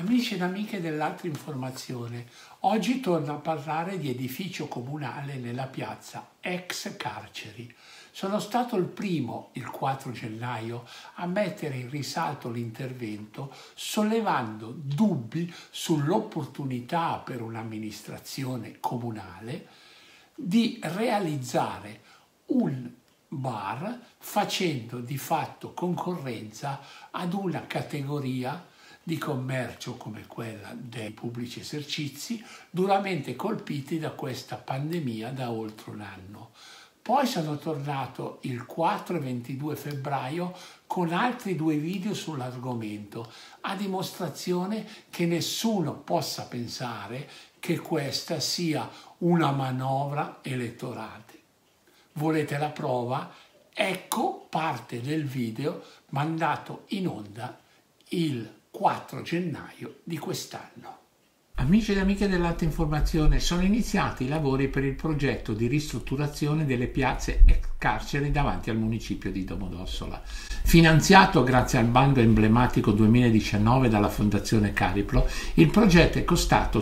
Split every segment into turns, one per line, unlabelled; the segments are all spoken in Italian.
Amici ed amiche dell'Altra Informazione, oggi torno a parlare di edificio comunale nella piazza ex carceri. Sono stato il primo, il 4 gennaio, a mettere in risalto l'intervento sollevando dubbi sull'opportunità per un'amministrazione comunale di realizzare un bar facendo di fatto concorrenza ad una categoria di commercio come quella dei pubblici esercizi, duramente colpiti da questa pandemia da oltre un anno. Poi sono tornato il 4 e 22 febbraio con altri 2 video sull'argomento, a dimostrazione che nessuno possa pensare che questa sia una manovra elettorale. Volete la prova? Ecco parte del video mandato in onda il 4 gennaio di quest'anno. Amici ed amiche dell'Alta Informazione, sono iniziati i lavori per il progetto di ristrutturazione delle piazze ex carcere davanti al municipio di Domodossola. Finanziato grazie al bando emblematico 2019 dalla Fondazione Cariplo, il progetto è costato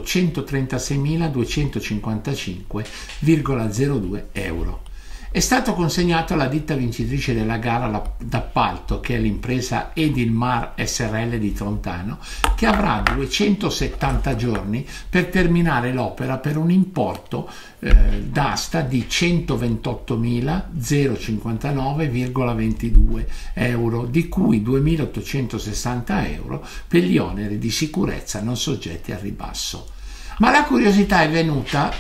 136.255,02 euro. È stato consegnato alla ditta vincitrice della gara d'appalto, che è l'impresa Edilmar SRL di Trontano, che avrà 270 giorni per terminare l'opera per un importo d'asta di 128.059,22 euro, di cui 2.860 euro per gli oneri di sicurezza non soggetti al ribasso. Ma la curiosità è venuta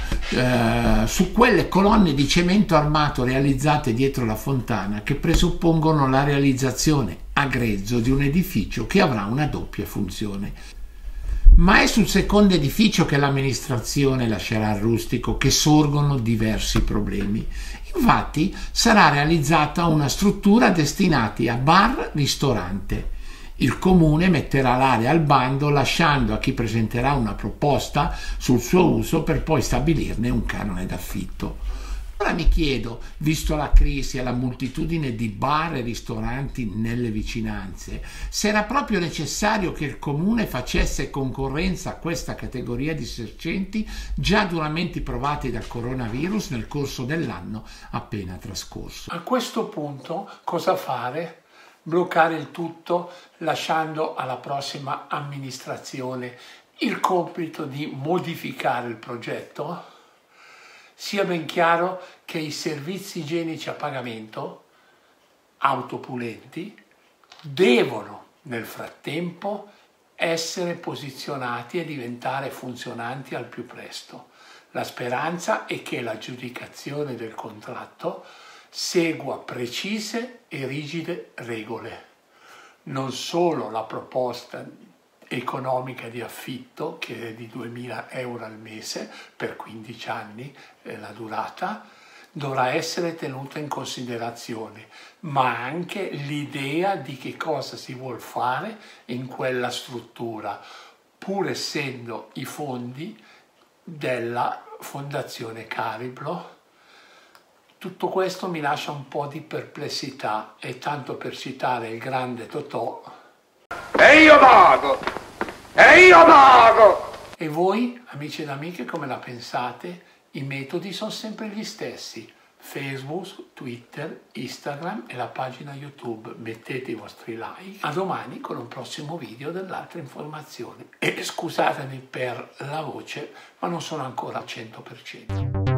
su quelle colonne di cemento armato realizzate dietro la fontana, che presuppongono la realizzazione a grezzo di un edificio che avrà una doppia funzione. Ma è sul secondo edificio che l'amministrazione lascerà al rustico che sorgono diversi problemi. Infatti sarà realizzata una struttura destinata a bar-ristorante. Il comune metterà l'area al bando lasciando a chi presenterà una proposta sul suo uso per poi stabilirne un canone d'affitto. Ora mi chiedo, visto la crisi e la moltitudine di bar e ristoranti nelle vicinanze, se era proprio necessario che il comune facesse concorrenza a questa categoria di esercenti già duramente provati dal coronavirus nel corso dell'anno appena trascorso. A questo punto cosa fare? Bloccare il tutto lasciando alla prossima amministrazione il compito di modificare il progetto? Sia ben chiaro che i servizi igienici a pagamento, autopulenti, devono nel frattempo essere posizionati e diventare funzionanti al più presto. La speranza è che l'aggiudicazione del contratto segua precise e rigide regole. Non solo la proposta economica di affitto, che è di 2.000 euro al mese per 15 anni la durata, dovrà essere tenuta in considerazione, ma anche l'idea di che cosa si vuol fare in quella struttura, pur essendo i fondi della Fondazione Cariplo. Tutto questo mi lascia un po' di perplessità, e tanto per citare il grande Totò:
e io pago! E io pago!
E voi, amici ed amiche, come la pensate? I metodi sono sempre gli stessi: Facebook, Twitter, Instagram e la pagina YouTube. Mettete i vostri like. A domani con un prossimo video dell'Altra Informazione. E scusatemi per la voce, ma non sono ancora al 100%.